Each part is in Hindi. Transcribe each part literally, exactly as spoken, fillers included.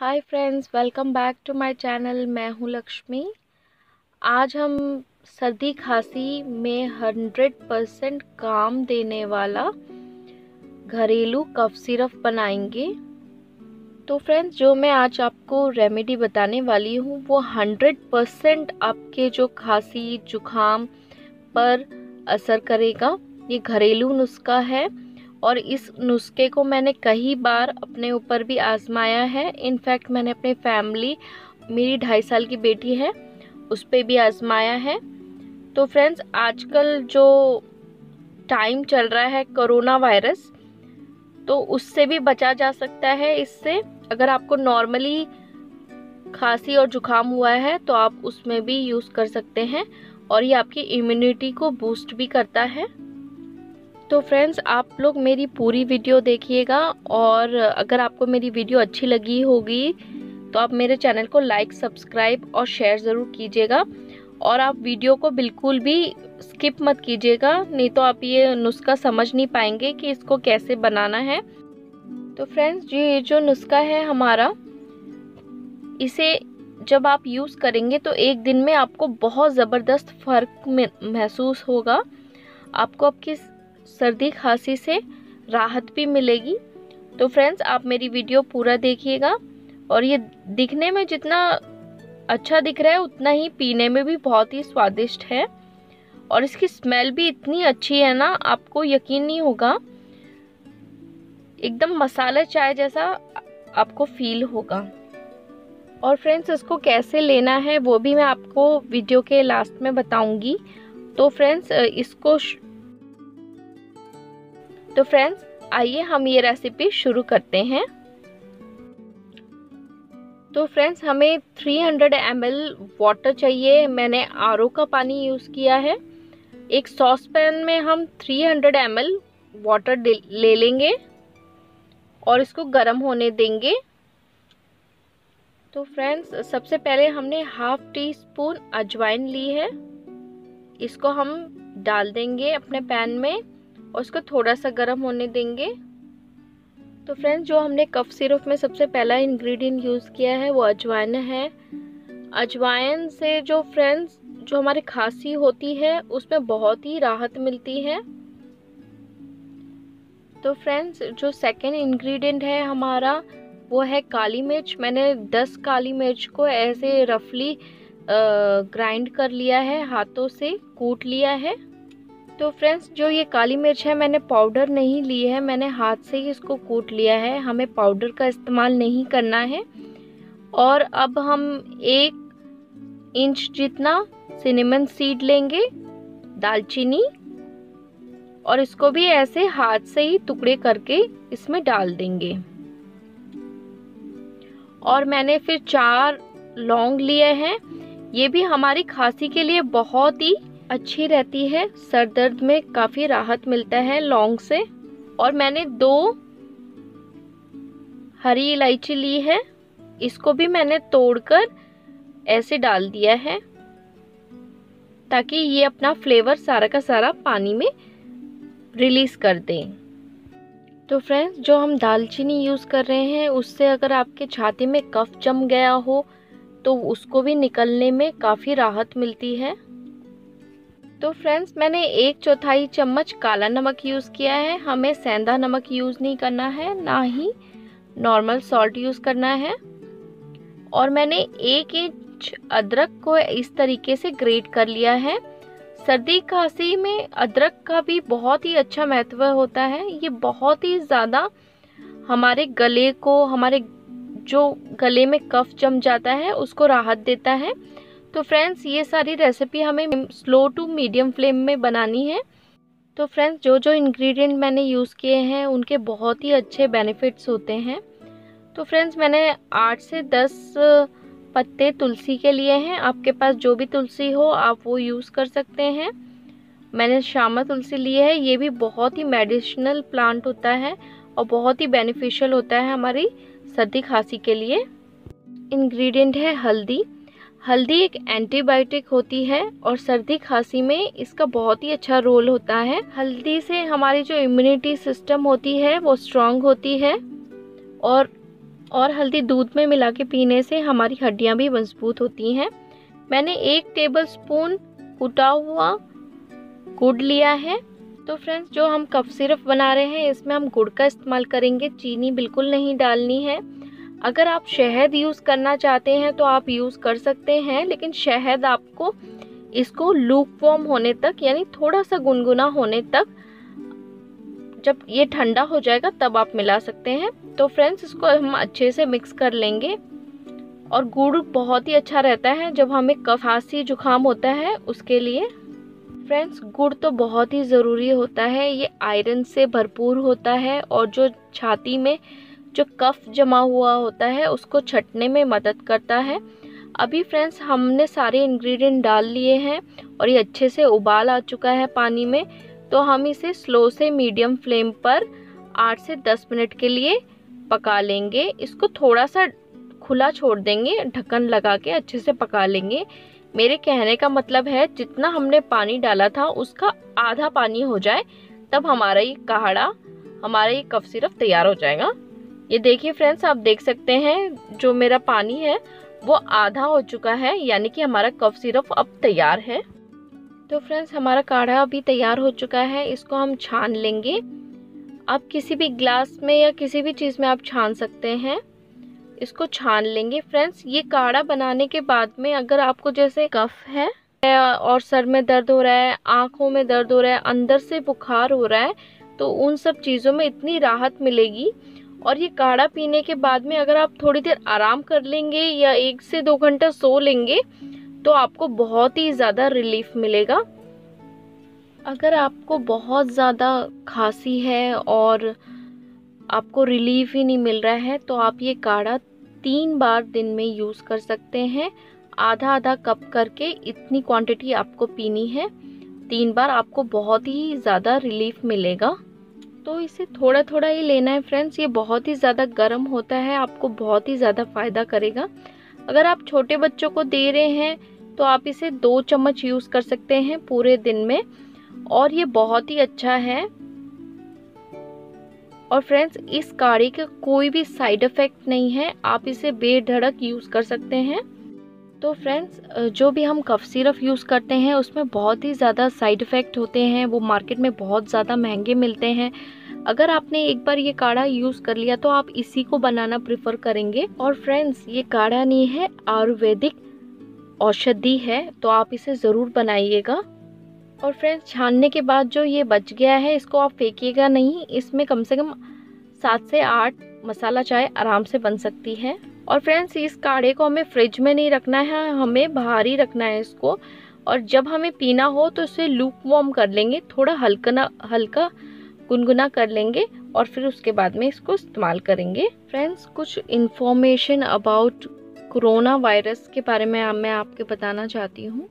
Hi friends, welcome back to my channel. मैं हूँ लक्ष्मी। आज हम सर्दी खांसी में हंड्रेड परसेंट काम देने वाला घरेलू कफ सिरप बनाएंगे। तो फ्रेंड्स, जो मैं आज आपको रेमेडी बताने वाली हूँ वो हंड्रेड परसेंट आपके जो खांसी जुखाम पर असर करेगा। ये घरेलू नुस्खा है और इस नुस्खे को मैंने कई बार अपने ऊपर भी आजमाया है। इनफैक्ट मैंने अपनी फैमिली, मेरी ढाई साल की बेटी है, उस पर भी आजमाया है। तो फ्रेंड्स, आजकल जो टाइम चल रहा है कोरोना वायरस, तो उससे भी बचा जा सकता है इससे। अगर आपको नॉर्मली खांसी और जुकाम हुआ है तो आप उसमें भी यूज़ कर सकते हैं और ये आपकी इम्यूनिटी को बूस्ट भी करता है। तो फ्रेंड्स, आप लोग मेरी पूरी वीडियो देखिएगा और अगर आपको मेरी वीडियो अच्छी लगी होगी तो आप मेरे चैनल को लाइक, सब्सक्राइब और शेयर ज़रूर कीजिएगा। और आप वीडियो को बिल्कुल भी स्किप मत कीजिएगा, नहीं तो आप ये नुस्खा समझ नहीं पाएंगे कि इसको कैसे बनाना है। तो फ्रेंड्स, ये जो नुस्खा है हमारा, इसे जब आप यूज़ करेंगे तो एक दिन में आपको बहुत ज़बरदस्त फ़र्क महसूस होगा। आपको आपकी सर्दी खांसी से राहत भी मिलेगी। तो फ्रेंड्स, आप मेरी वीडियो पूरा देखिएगा। और ये दिखने में जितना अच्छा दिख रहा है उतना ही पीने में भी बहुत ही स्वादिष्ट है और इसकी स्मेल भी इतनी अच्छी है ना, आपको यकीन नहीं होगा। एकदम मसाला चाय जैसा आपको फील होगा। और फ्रेंड्स, इसको कैसे लेना है वो भी मैं आपको वीडियो के लास्ट में बताऊंगी। तो फ्रेंड्स, इसको तो फ्रेंड्स आइए हम ये रेसिपी शुरू करते हैं। तो फ्रेंड्स, हमें तीन सौ एम एल वाटर चाहिए। मैंने आर ओ का पानी यूज़ किया है। एक सॉस पैन में हम तीन सौ एम एल वाटर ले लेंगे और इसको गर्म होने देंगे। तो फ्रेंड्स, सबसे पहले हमने हाफ टी स्पून अजवाइन ली है। इसको हम डाल देंगे अपने पैन में और इसको थोड़ा सा गर्म होने देंगे। तो फ्रेंड्स, जो हमने कफ सिरप में सबसे पहला इंग्रेडिएंट यूज़ किया है वो अजवाइन है। अजवाइन से जो फ्रेंड्स जो हमारी खांसी होती है उसमें बहुत ही राहत मिलती है। तो फ्रेंड्स, जो सेकंड इंग्रेडिएंट है हमारा वो है काली मिर्च। मैंने दस काली मिर्च को ऐसे रफली ग्राइंड कर लिया है, हाथों से कूट लिया है। तो फ्रेंड्स, जो ये काली मिर्च है मैंने पाउडर नहीं ली है, मैंने हाथ से ही इसको कूट लिया है। हमें पाउडर का इस्तेमाल नहीं करना है। और अब हम एक इंच जितना सिनेमन सीड लेंगे, दालचीनी, और इसको भी ऐसे हाथ से ही टुकड़े करके इसमें डाल देंगे। और मैंने फिर चार लौंग लिए हैं। ये भी हमारी खांसी के लिए बहुत ही अच्छी रहती है, सर दर्द में काफ़ी राहत मिलता है लौंग से। और मैंने दो हरी इलायची ली है, इसको भी मैंने तोड़कर ऐसे डाल दिया है ताकि ये अपना फ्लेवर सारा का सारा पानी में रिलीज कर दें। तो फ्रेंड्स, जो हम दालचीनी यूज़ कर रहे हैं उससे अगर आपके छाती में कफ जम गया हो तो उसको भी निकलने में काफ़ी राहत मिलती है। तो फ्रेंड्स, मैंने एक चौथाई चम्मच काला नमक यूज़ किया है। हमें सेंधा नमक यूज़ नहीं करना है, ना ही नॉर्मल सॉल्ट यूज़ करना है। और मैंने एक इंच अदरक को इस तरीके से ग्रेट कर लिया है। सर्दी खांसी में अदरक का भी बहुत ही अच्छा महत्व होता है। ये बहुत ही ज़्यादा हमारे गले को, हमारे जो गले में कफ जम जाता है उसको राहत देता है। तो फ्रेंड्स, ये सारी रेसिपी हमें स्लो टू मीडियम फ्लेम में बनानी है। तो फ्रेंड्स, जो जो इंग्रेडिएंट मैंने यूज़ किए हैं उनके बहुत ही अच्छे बेनिफिट्स होते हैं। तो फ्रेंड्स, मैंने आठ से दस पत्ते तुलसी के लिए हैं। आपके पास जो भी तुलसी हो आप वो यूज़ कर सकते हैं। मैंने श्यामा तुलसी ली है। ये भी बहुत ही मेडिसिनल प्लांट होता है और बहुत ही बेनिफिशियल होता है हमारी सर्दी खांसी के लिए। इंग्रेडिएंट है हल्दी। हल्दी एक एंटीबायोटिक होती है और सर्दी खांसी में इसका बहुत ही अच्छा रोल होता है। हल्दी से हमारी जो इम्यूनिटी सिस्टम होती है वो स्ट्रांग होती है और और हल्दी दूध में मिला के पीने से हमारी हड्डियां भी मजबूत होती हैं। मैंने एक टेबलस्पून कुटा हुआ गुड़ लिया है। तो फ्रेंड्स, जो हम कफ सिरप बना रहे हैं इसमें हम गुड़ का इस्तेमाल करेंगे, चीनी बिल्कुल नहीं डालनी है। अगर आप शहद यूज़ करना चाहते हैं तो आप यूज़ कर सकते हैं, लेकिन शहद आपको इसको लूकवार्म होने तक, यानी थोड़ा सा गुनगुना होने तक, जब ये ठंडा हो जाएगा तब आप मिला सकते हैं। तो फ्रेंड्स, इसको हम अच्छे से मिक्स कर लेंगे। और गुड़ बहुत ही अच्छा रहता है जब हमें कफ खांसी जुकाम होता है उसके लिए। फ्रेंड्स, गुड़ तो बहुत ही ज़रूरी होता है, ये आयरन से भरपूर होता है और जो छाती में जो कफ जमा हुआ होता है उसको छटने में मदद करता है। अभी फ्रेंड्स, हमने सारे इंग्रेडिएंट डाल लिए हैं और ये अच्छे से उबाल आ चुका है पानी में। तो हम इसे स्लो से मीडियम फ्लेम पर आठ से दस मिनट के लिए पका लेंगे। इसको थोड़ा सा खुला छोड़ देंगे, ढक्कन लगा के अच्छे से पका लेंगे। मेरे कहने का मतलब है जितना हमने पानी डाला था उसका आधा पानी हो जाए तब हमारा ये काढ़ा, हमारा ये कफ सिरप तैयार हो जाएगा। ये देखिए फ्रेंड्स, आप देख सकते हैं जो मेरा पानी है वो आधा हो चुका है, यानी कि हमारा कफ सिरप अब तैयार है। तो फ्रेंड्स, हमारा काढ़ा अभी तैयार हो चुका है। इसको हम छान लेंगे। आप किसी भी ग्लास में या किसी भी चीज़ में आप छान सकते हैं। इसको छान लेंगे। फ्रेंड्स, ये काढ़ा बनाने के बाद में अगर आपको जैसे कफ है और सर में दर्द हो रहा है, आँखों में दर्द हो रहा है, अंदर से बुखार हो रहा है, तो उन सब चीज़ों में इतनी राहत मिलेगी। और ये काढ़ा पीने के बाद में अगर आप थोड़ी देर आराम कर लेंगे या एक से दो घंटा सो लेंगे तो आपको बहुत ही ज़्यादा रिलीफ मिलेगा। अगर आपको बहुत ज़्यादा खांसी है और आपको रिलीफ ही नहीं मिल रहा है तो आप ये काढ़ा तीन बार दिन में यूज़ कर सकते हैं। आधा आधा कप करके इतनी क्वांटिटी आपको पीनी है। तीन बार आपको बहुत ही ज़्यादा रिलीफ मिलेगा। तो इसे थोड़ा थोड़ा ही लेना है फ्रेंड्स। ये बहुत ही ज़्यादा गर्म होता है, आपको बहुत ही ज़्यादा फ़ायदा करेगा। अगर आप छोटे बच्चों को दे रहे हैं तो आप इसे दो चम्मच यूज़ कर सकते हैं पूरे दिन में, और ये बहुत ही अच्छा है। और फ्रेंड्स, इस काढ़े का कोई भी साइड इफ़ेक्ट नहीं है, आप इसे बेधड़क यूज़ कर सकते हैं। तो फ्रेंड्स, जो भी हम कफ सिरप यूज़ करते हैं उसमें बहुत ही ज़्यादा साइड इफ़ेक्ट होते हैं, वो मार्केट में बहुत ज़्यादा महंगे मिलते हैं। अगर आपने एक बार ये काढ़ा यूज़ कर लिया तो आप इसी को बनाना प्रेफर करेंगे। और फ्रेंड्स, ये काढ़ा नहीं है, आयुर्वेदिक औषधि है, तो आप इसे ज़रूर बनाइएगा। और फ्रेंड्स, छानने के बाद जो ये बच गया है इसको आप फेंकिएगा नहीं। इसमें कम से कम सात से आठ मसाला चाय आराम से बन सकती है। और फ्रेंड्स, इस काढ़े को हमें फ्रिज में नहीं रखना है, हमें बाहर ही रखना है इसको। और जब हमें पीना हो तो इसे लूक वार्म कर लेंगे, थोड़ा हल्का ना हल्का गुनगुना कर लेंगे और फिर उसके बाद में इसको इस्तेमाल करेंगे। फ्रेंड्स, कुछ इन्फॉर्मेशन अबाउट कोरोना वायरस के बारे में मैं आपके बताना चाहती हूँ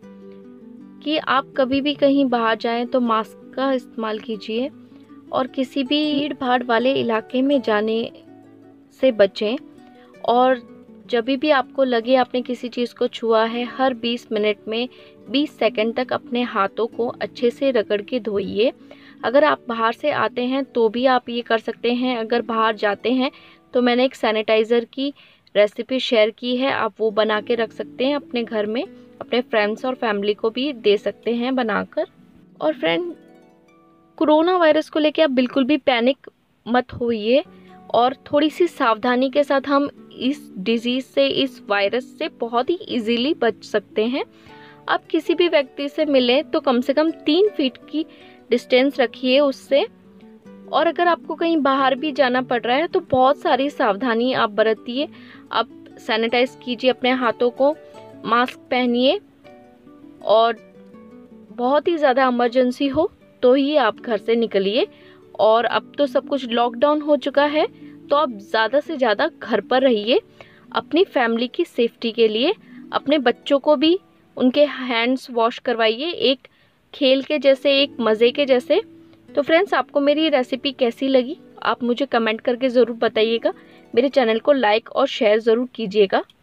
कि आप कभी भी कहीं बाहर जाएं तो मास्क का इस्तेमाल कीजिए और किसी भी भीड़ भाड़ वाले इलाके में जाने से बचें। और जब भी आपको लगे आपने किसी चीज़ को छुआ है, हर बीस मिनट में बीस सेकंड तक अपने हाथों को अच्छे से रगड़ के धोइए। अगर आप बाहर से आते हैं तो भी आप ये कर सकते हैं। अगर बाहर जाते हैं तो मैंने एक सैनिटाइज़र की रेसिपी शेयर की है, आप वो बना के रख सकते हैं अपने घर में, अपने फ्रेंड्स और फैमिली को भी दे सकते हैं बनाकर। और फ्रेंड, कोरोना वायरस को लेके आप बिल्कुल भी पैनिक मत होइए और थोड़ी सी सावधानी के साथ हम इस डिजीज़ से, इस वायरस से बहुत ही इजीली बच सकते हैं। आप किसी भी व्यक्ति से मिलें तो कम से कम तीन फीट की डिस्टेंस रखिए उससे। और अगर आपको कहीं बाहर भी जाना पड़ रहा है तो बहुत सारी सावधानी आप बरतिए। आप सैनिटाइज कीजिए अपने हाथों को, मास्क पहनिए, और बहुत ही ज़्यादा इमरजेंसी हो तो ही आप घर से निकलिए। और अब तो सब कुछ लॉकडाउन हो चुका है तो आप ज़्यादा से ज़्यादा घर पर रहिए अपनी फैमिली की सेफ्टी के लिए। अपने बच्चों को भी उनके हैंड्स वॉश करवाइए, एक खेल के जैसे, एक मज़े के जैसे। तो फ्रेंड्स, आपको मेरी रेसिपी कैसी लगी आप मुझे कमेंट करके ज़रूर बताइएगा। मेरे चैनल को लाइक और शेयर ज़रूर कीजिएगा।